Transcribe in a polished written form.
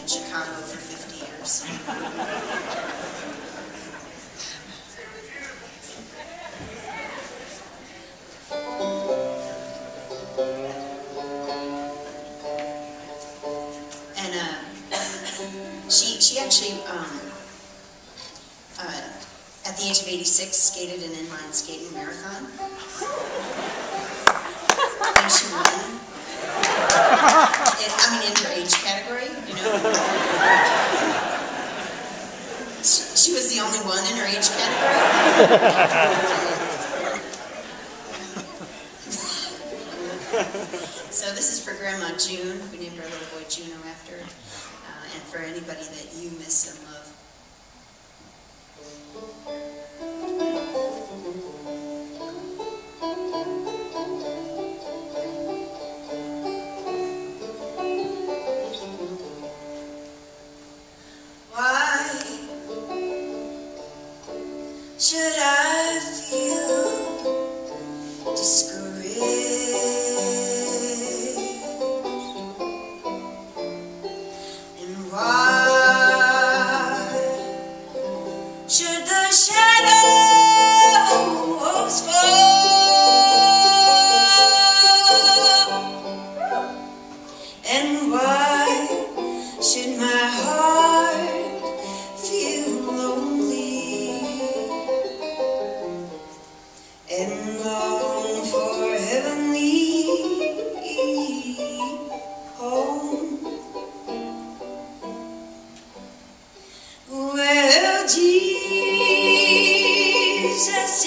Chicago for 50 years. And she actually, at the age of 86, skated an inline skating marathon. And she won. In her age category, you know. She was the only one in her age category. So this is for Grandma June. We named our little boy Juno after her. And for anybody that you miss and love. Should I feel discouraged? And why should the shadows fall? And why should my heart feel lonely and long for heavenly home? Well, Jesus